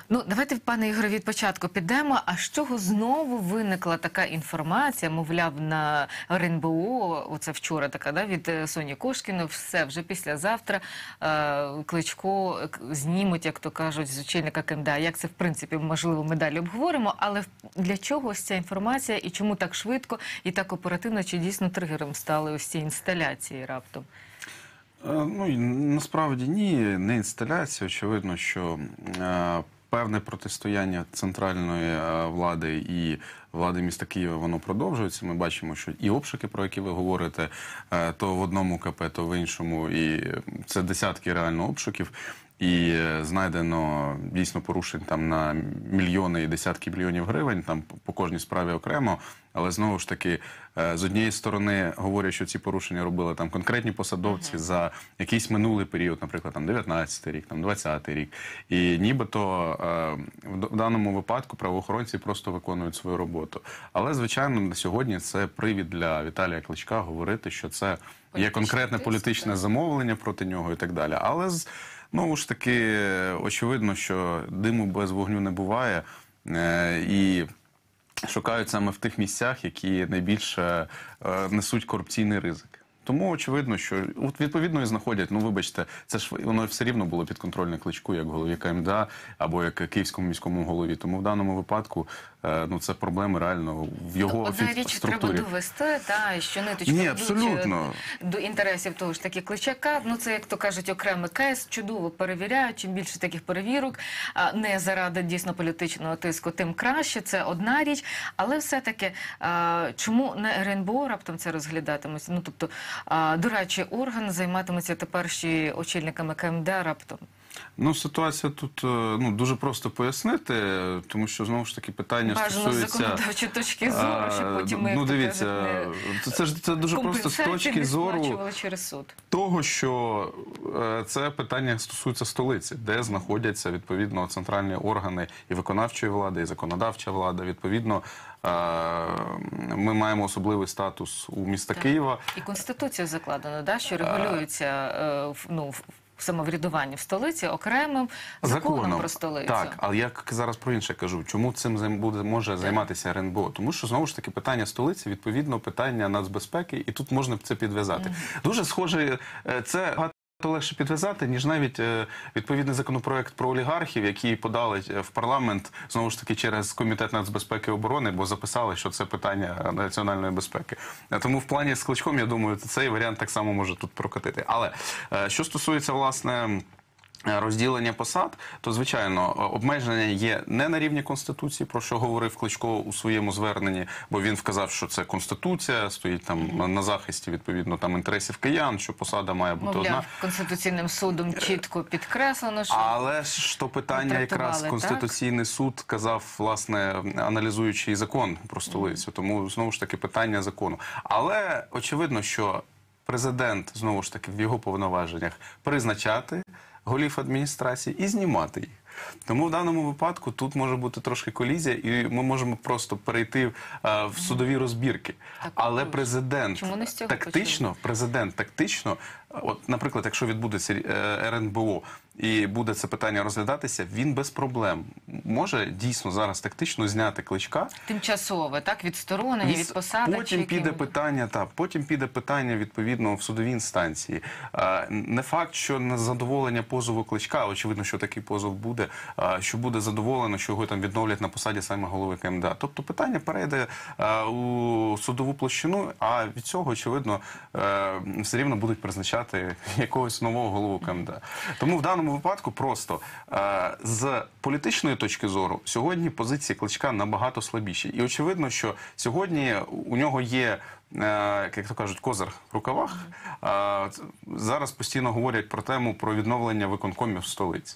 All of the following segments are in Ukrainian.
Ну, давайте, пане Ігоре, від початку підемо. А з чого знову виникла така інформація, мовляв, на РНБО, оце вчора така, да, від Соні Кошкіної, все, вже післязавтра Кличко знімуть, як то кажуть, з очільника КМДА. Як це, в принципі, можливо, ми далі обговоримо, але для чого ось ця інформація і чому так швидко і так оперативно, чи дійсно тригером стали ось ці інсталяції раптом? Ну, насправді ні, не інсталяція. Очевидно, що певне протистояння центральної влади і влади міста Києва, воно продовжується. Ми бачимо, що і обшуки, про які ви говорите, то в одному КП, то в іншому, і це десятки реально обшуків. І знайдено дійсно порушень там на мільйони і десятки мільйонів гривень, там по кожній справі окремо. Але знову ж таки, з однієї сторони говорять, що ці порушення робили там конкретні посадовці за якийсь минулий період, наприклад, там 19-й рік, там 20-й рік. І нібито в даному випадку правоохоронці просто виконують свою роботу. Але, звичайно, на сьогодні це привід для Віталія Кличка говорити, що це є конкретне політичне замовлення проти нього і так далі. Але знову ж таки, очевидно, що диму без вогню не буває, і шукають саме в тих місцях, які найбільше несуть корупційний ризик. Тому очевидно, що відповідно і знаходять, ну вибачте, це ж воно все рівно було підконтрольне Кличку, як голові КМДА або як київському міському голові. Тому в даному випадку ну це проблеми реально в його структурі. Одна річ треба довести, та, що ниточку до інтересів того ж таки Кличака. Ну це, як то кажуть, окремий кейс, чудово перевіряють. Чим більше таких перевірок, не заради дійсно політичного тиску, тим краще. Це одна річ. Але все-таки, чому не РНБО раптом це розглядатиметься? Ну, тобто, дорадчий орган займатиметься тепер ще очільниками КМДА раптом? Ну, ситуація тут ну, дуже просто пояснити, тому що, знову ж таки, питання стосується... Бажано з законодавчої точки зору, що потім ми, ну, дивіться, це дуже просто з точки зору того, що це питання стосується столиці, де знаходяться, відповідно, центральні органи і виконавчої влади, і законодавча влада. Відповідно, ми маємо особливий статус у міста Києва. І Конституція закладена, да, що регулюється, ну, самоврядування в столиці окремим законом про столицю. Так, але я зараз про інше кажу. Чому цим може займатися РНБО? Тому що, знову ж таки, питання столиці, відповідно, питання нацбезпеки, і тут можна це підв'язати. Дуже схоже, це багато легше підв'язати, ніж навіть відповідний законопроект про олігархів, який подали в парламент, знову ж таки, через Комітет нацбезпеки і оборони, бо записали, що це питання національної безпеки. Тому в плані з Кличком, я думаю, цей варіант так само може тут прокатити. Але що стосується, власне, розділення посад, то, звичайно, обмеження є не на рівні Конституції, про що говорив Кличко у своєму зверненні, бо він вказав, що це Конституція, стоїть там на захисті, відповідно, там інтересів киян, що посада має бути одна. Конституційним судом чітко підкреслено, що... Але ж то питання якраз Конституційний суд казав, власне, аналізуючи і закон про столицю, тому, знову ж таки, питання закону. Але очевидно, що президент, знову ж таки, в його повноваженнях призначати голів адміністрації і знімати їх. Тому в даному випадку тут може бути трошки колізія, і ми можемо просто перейти в судові розбірки. Але президент тактично, от, наприклад, якщо відбудеться РНБО і буде це питання розглядатися, він без проблем може дійсно зараз тактично зняти Кличка. Тимчасове, так, відсторонення від посади. Потім піде питання, відповідно, в судовій інстанції. Не факт, що на задоволення позову Кличка, очевидно, що такий позов буде, що буде задоволено, що його там відновлять на посаді саме голови КМДА. Тобто питання перейде у судову площину, а від цього, очевидно, все рівно будуть призначати якогось нового голову КМДА. Тому в даному випадку просто з політичної точки зору сьогодні позиції Кличка набагато слабіші. І очевидно, що сьогодні у нього є, як то кажуть, козир в рукавах. Зараз постійно говорять про тему про відновлення виконкомів в столиці.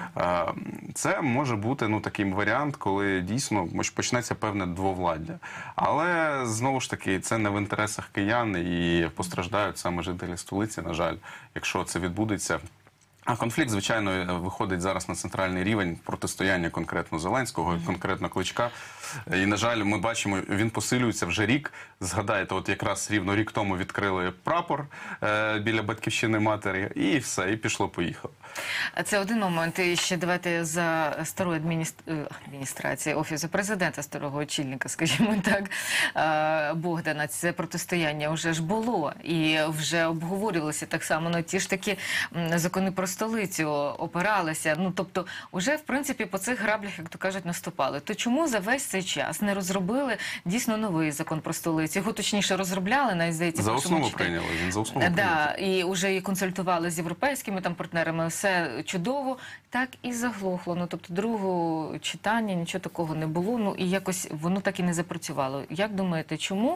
Це може бути, ну, такий варіант, коли дійсно почнеться певне двовладдя. Але, знову ж таки, це не в інтересах киян і постраждають саме жителі столиці, на жаль, якщо це відбудеться А конфлікт, звичайно, виходить зараз на центральний рівень протистояння конкретно Зеленського, конкретно Кличка. І, на жаль, ми бачимо, він посилюється вже рік. Згадайте, от якраз рівно рік тому відкрили прапор біля Батьківщини матері, і все, і пішло-поїхало. Це один момент. І ще давайте за старої адміністрації Офісу президента, старого очільника, скажімо так, Богдана, це протистояння вже ж було. І вже обговорювалося так само на ті ж такі закони про столицю, опиралися. Ну, тобто, вже, в принципі, по цих граблях, як то кажуть, наступали. То чому за весь цей час не розробили дійсно новий закон про столицю? Його, точніше, розробляли, навіть, здається, За в першому основу читанні. прийняли, він за основу Да, і вже і консультували з європейськими там партнерами, все чудово, так і заглохло. Ну, тобто, другого читання, нічого такого не було, ну, і якось воно так і не запрацювало. Як думаєте, чому?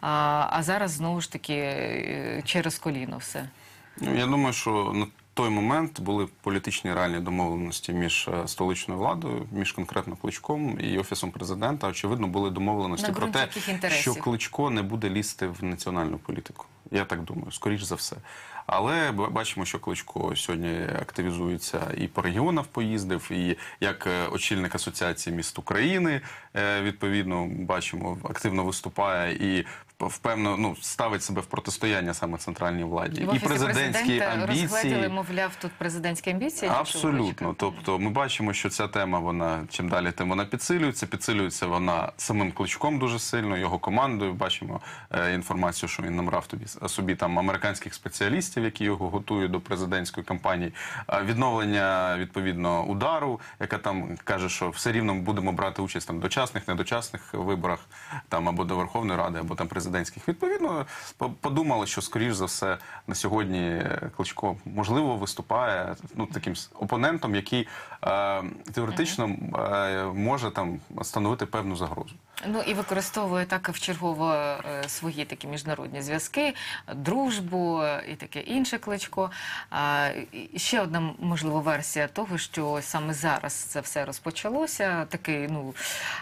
А зараз, знову ж таки, через коліно все. Ну, я думаю, що на той момент були політичні реальні домовленості між столичною владою, між конкретно Кличком і Офісом президента. Очевидно, були домовленості На про ґрунті те, яких інтересів? що Кличко не буде лізти в національну політику. Я так думаю, скоріш за все. Але бачимо, що Кличко сьогодні активізується і по регіонах поїздив, і як очільник Асоціації міст України, відповідно, бачимо, активно виступає і впевнено, ну, ставить себе в протистояння саме центральній владі. В І президентські амбіції. розгледіли, мовляв, тут президентські амбіції? Абсолютно. Тобто ми бачимо, що ця тема, вона чим далі, тим вона підсилюється. Підсилюється вона самим Кличком дуже сильно, його командою. Бачимо інформацію, що він набрав собі там американських спеціалістів, які його готують до президентської кампанії. Відновлення, відповідно, удару, яка там каже, що все рівно будемо брати участь там в дочасних, недочасних виборах, там або до Верховної Ради, або там президентських. Відповідно, подумали, що, скоріш за все, на сьогодні Кличко, можливо, виступає, ну, таким опонентом, який теоретично може там становити певну загрозу. Ну і використовує так вчергово свої такі міжнародні зв'язки, дружбу і таке інше Кличко. І ще одна, можливо, версія того, що саме зараз це все розпочалося, такий, ну,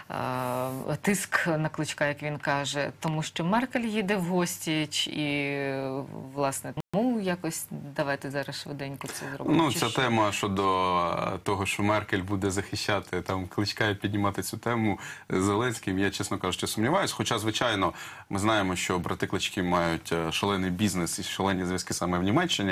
тиск на Кличка, як він каже, тому що Меркель їде в гості, і, власне, тому якось давайте зараз швиденько це зробимо. Ну, ця тема щодо того, що Меркель буде захищати там Кличка і піднімати цю тему Зеленським, я, чесно кажучи, сумніваюся. Хоча, звичайно, ми знаємо, що брати Клички мають шалений бізнес і шалені зв'язки саме в Німеччині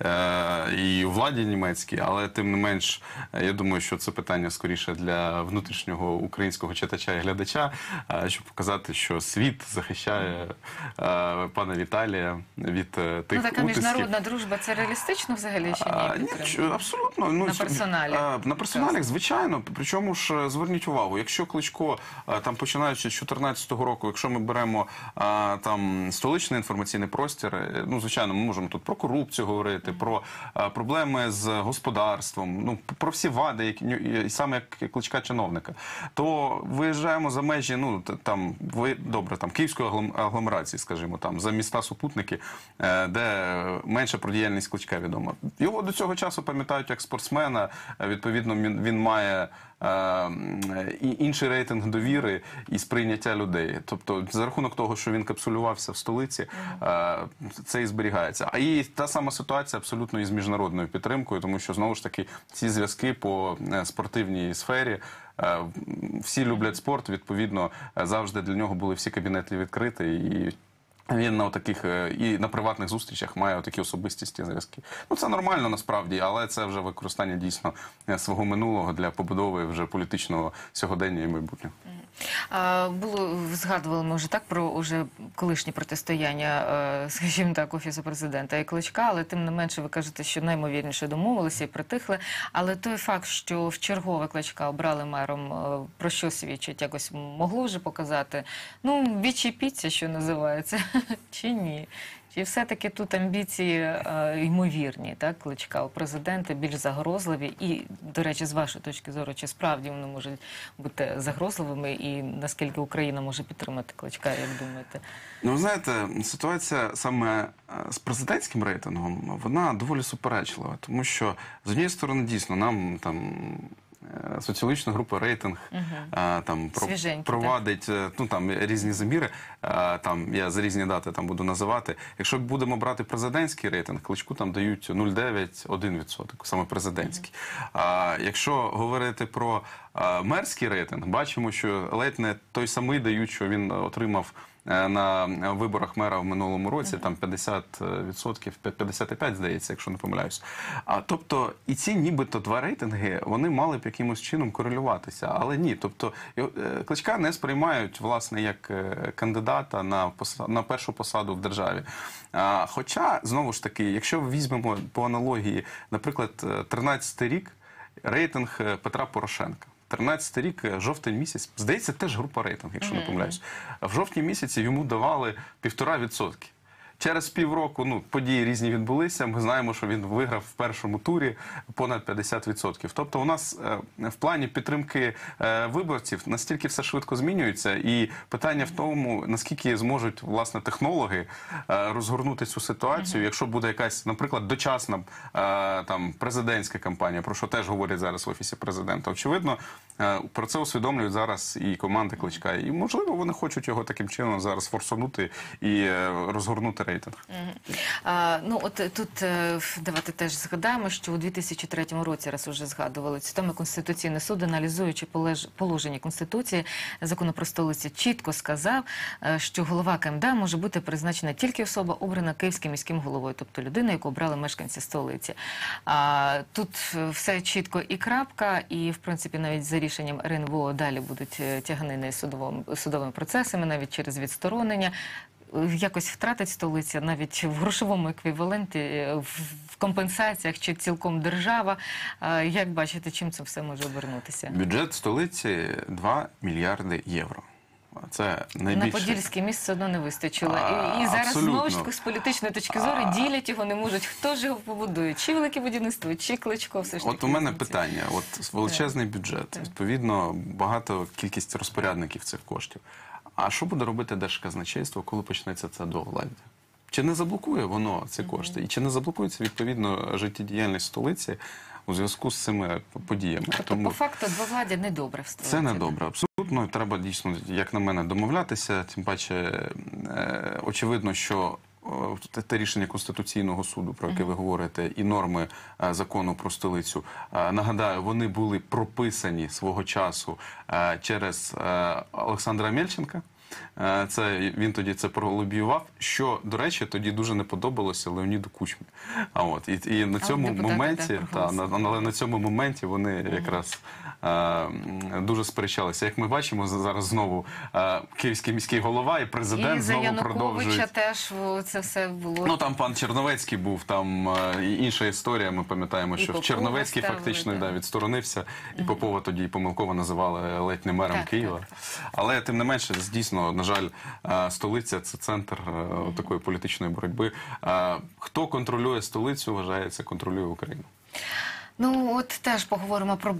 і у владі німецькій, але тим не менш, я думаю, що це питання скоріше для внутрішнього українського читача і глядача, щоб показати, що світ захищає пана Віталія від тих така утисків. міжнародна дружба, це реалістично взагалі чи ні? Ні, абсолютно. Ну, на персоналі? На персоналях, звичайно. Причому ж, зверніть увагу, якщо Кличко, там, починаючи з 2014 року, якщо ми беремо там столичний інформаційний простір, ну, звичайно, ми можемо тут про корупцію говорити, про проблеми з господарством, ну, про всі вади, які, саме як Кличка чиновника, то виїжджаємо за межі, ну, там, добре, там, Київської агломерації, скажімо, там, за міста-супутники, де менше про діяльність Кличка відомо. Його до цього часу пам'ятають як спортсмена, відповідно, він має інший рейтинг довіри і сприйняття людей. Тобто, за рахунок того, що він капсулювався в столиці, це і зберігається. А і та сама ситуація абсолютно із міжнародною підтримкою, тому що, знову ж таки, ці зв'язки по спортивній сфері, всі люблять спорт, відповідно, завжди для нього були всі кабінети відкриті, і він на таких і на приватних зустрічах має такі особистісті зв'язки. Ну, це нормально насправді, але це вже використання дійсно свого минулого для побудови вже політичного сьогодення і майбутнього. Згадували ми вже так про уже колишні протистояння, скажімо так, Офісу президента і Кличка, але тим не менше ви кажете, що наймовірніше домовилися і притихли. Але той факт, що вчергове Кличка обрали мером, про що свідчить, якось могло вже показати, ну, відчепіться, що називається, чи ні? Чи все-таки тут амбіції ймовірні, так, Кличка у президента, більш загрозливі? І, до речі, з вашої точки зору, чи справді вони можуть бути загрозливими? І наскільки Україна може підтримати Кличка, як думаєте? Ну, ви знаєте, ситуація саме з президентським рейтингом, вона доволі суперечлива. Тому що, з однієї сторони, дійсно, нам там соціологічна група «Рейтинг» там Свіженький, провадить ну, там, різні заміри, там, я за різні дати там буду називати. Якщо будемо брати президентський рейтинг, Кличку там дають 0,9-1%, саме президентський. Якщо говорити про мерський рейтинг, бачимо, що ледь не той самий дають, що він отримав на виборах мера в минулому році, там 50%, 55%, здається, якщо не помиляюсь. Тобто, і ці нібито два рейтинги, вони мали б якимось чином корелюватися, але ні. Тобто, Кличка не сприймають, власне, як кандидата на першу посаду в державі. Хоча, знову ж таки, якщо візьмемо по аналогії, наприклад, 13-й рік, рейтинг Петра Порошенка. 13-й рік, жовтень місяць, здається, теж група «Рейтинг», якщо не помиляюсь. В жовтні місяці йому давали 1,5%. Через півроку, ну, події різні відбулися, ми знаємо, що він виграв в першому турі понад 50%. Тобто у нас в плані підтримки виборців настільки все швидко змінюється, і питання в тому, наскільки зможуть, власне, технологи розгорнути цю ситуацію, якщо буде якась, наприклад, дочасна там президентська кампанія, про що теж говорять зараз в Офісі Президента. Очевидно, про це усвідомлюють зараз і команди Кличка, і, можливо, вони хочуть його таким чином зараз форсунути і розгорнути рейтинг. Ну, от тут давайте теж згадаємо, що у 2003 році, раз уже згадували, саме Конституційний суд, аналізуючи положення Конституції, Закону про столицю, чітко сказав, що голова КМДА може бути призначена тільки особа, обрана Київським міським головою, тобто людина, яку обрали мешканці столиці. Тут все чітко і крапка, і, в принципі, навіть за рішенням РНБО далі будуть тяганини судовими процесами, навіть через відсторонення. Якось втратить столиця навіть в грошовому еквіваленті, в компенсаціях чи цілком держава. Як бачите, чим це все може обернутися? Бюджет столиці 2 мільярди євро. Це найбільше. На Подільське місце все одно не вистачило. І зараз, абсолютно. знову ж таки, з політичної точки зору, ділять його не можуть. Хто ж його побудує? Чи Велике будівництво, чи Кличко все ж таки? От у мене питання. От величезний бюджет, відповідно, багато кількість розпорядників цих коштів. А що буде робити Держказначейство, коли почнеться це довладдя? Чи не заблокує воно ці кошти? І чи не заблокується, відповідно, життєдіяльність столиці у зв'язку з цими подіями? Тобто, по факту, двовладдя недобре в столиці. Це недобре, абсолютно. Треба, дійсно, як на мене, домовлятися. Тим паче, очевидно, що те рішення Конституційного суду, про яке ви говорите, і норми закону про столицю, нагадаю, вони були прописані свого часу через Олександра Мельченка. Він тоді це пролобіював, що, до речі, тоді дуже не подобалося Леоніду Кучмі. І на цьому моменті, але на цьому моменті вони якраз дуже сперечалися. Як ми бачимо, зараз знову Київський міський голова і президент знову продовжують. І за Януковича теж це все було. Ну, там пан Черновецький був, там інша історія. Ми пам'ятаємо, що Попова Черновецький ставили, фактично відсторонився, і Попова тоді помилково називали ледь не мером Києва. Але, тим не менше, дійсно, на жаль, столиця – це центр такої політичної боротьби. Хто контролює столицю, вважається, контролює Україну. Ну, от теж поговоримо про